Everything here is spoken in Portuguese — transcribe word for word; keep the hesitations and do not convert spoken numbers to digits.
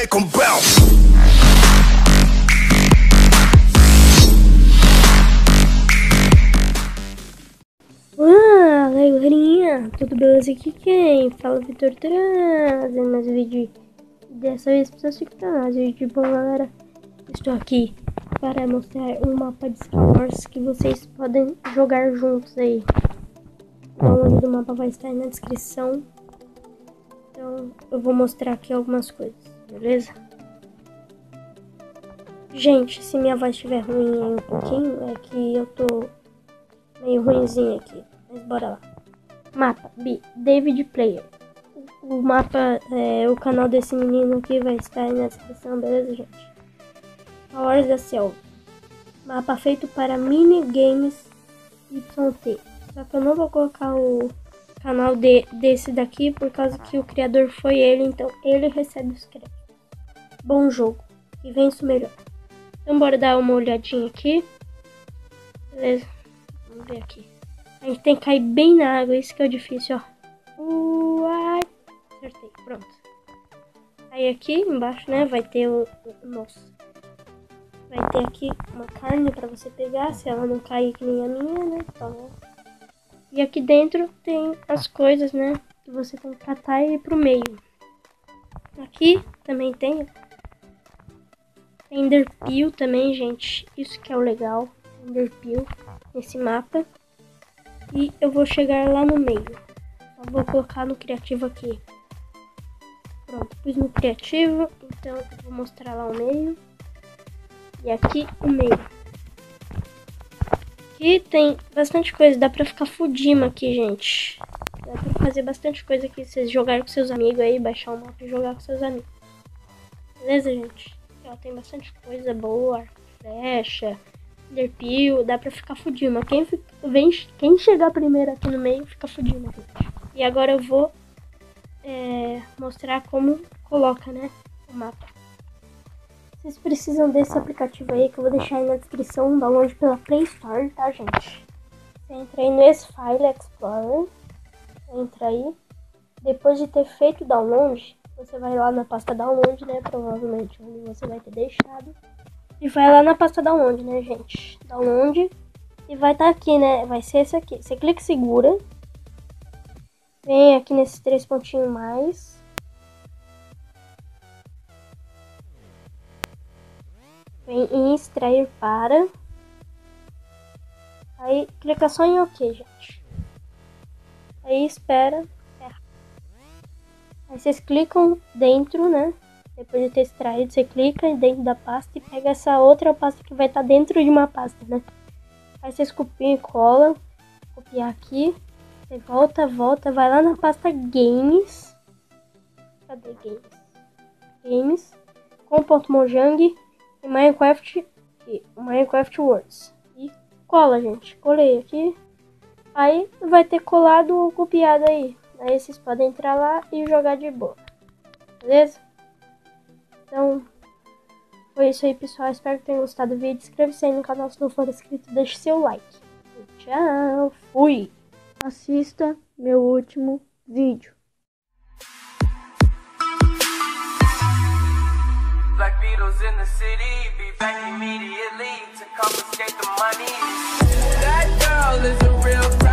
make them bounce. Olá, galerinha, tudo beleza? Aqui quem? Fala Vitor trazendo mais um vídeo. Dessa vez pra vocês que tá mais vídeo. Bom, galera, estou aqui para mostrar um mapa de Star Wars que vocês podem jogar juntos aí. O nome do mapa vai estar aí na descrição. Então eu vou mostrar aqui algumas coisas, beleza? Gente, se minha voz estiver ruim aí um pouquinho, é que eu tô meio ruimzinho aqui, mas bora lá. Mapa B, David Player. O mapa, é, o canal desse menino aqui vai estar aí na descrição, beleza, gente? Horas da Selva. Mapa feito para minigames Y T. Só que eu não vou colocar o canal de, desse daqui por causa que o criador foi ele, então ele recebe os créditos. Bom jogo, e venço melhor. Então bora dar uma olhadinha aqui. Beleza? Vamos ver aqui. A gente tem que cair bem na água, isso que é o difícil, ó. Uai. Acertei, pronto. Aí aqui embaixo, né, vai ter o... Nossa. Vai ter aqui uma carne pra você pegar, se ela não cair que nem a minha, né, então... E aqui dentro tem as coisas, né, que você tem que catar e ir pro meio. Aqui também tem... Enderpeel também, gente. Isso que é o legal. Enderpeel nesse mapa. E eu vou chegar lá no meio. Só vou colocar no criativo aqui. Pronto, pus no criativo. Então eu vou mostrar lá o meio. E aqui o meio. Aqui tem bastante coisa. Dá pra ficar fudima aqui, gente. Dá pra fazer bastante coisa aqui. Vocês jogarem com seus amigos aí. Baixar o mapa e jogar com seus amigos. Beleza, gente? Ó, tem bastante coisa boa. Flecha. Enderpeel, dá pra ficar fudido. Quem, vem, quem chegar primeiro aqui no meio fica fudido, gente. E agora eu vou é, mostrar como coloca, né, o mapa. Vocês precisam desse aplicativo aí que eu vou deixar aí na descrição, um download pela Play Store, tá, gente? Você entra aí no S-File Explorer, entra aí. Depois de ter feito o download, você vai lá na pasta download, né, provavelmente onde você vai ter deixado. E vai lá na pasta download, né, gente? Download. E vai estar tá aqui, né? Vai ser esse aqui. Você clica e segura. Vem aqui nesses três pontinhos mais. Vem em extrair para. Aí clica só em OK, gente. Aí espera. É. Aí vocês clicam dentro, né? Depois de ter extraído, você clica dentro da pasta e pega essa outra pasta que vai estar tá dentro de uma pasta, né? Aí vocês copiam e colam. Copiar aqui. Você volta, volta, vai lá na pasta Games. Cadê Games? Games. Com ponto Mojang e Minecraft e Minecraft Words. E cola, gente. Colei aqui. Aí vai ter colado ou copiado aí. Aí vocês podem entrar lá e jogar de boa. Beleza? Então, foi isso aí, pessoal. Espero que tenham gostado do vídeo. Inscreva-se aí no canal se não for inscrito. Deixe seu like. E tchau. Fui. Assista meu último vídeo. Black Beatles in the city, be back immediately to confiscate the money. That girl is a real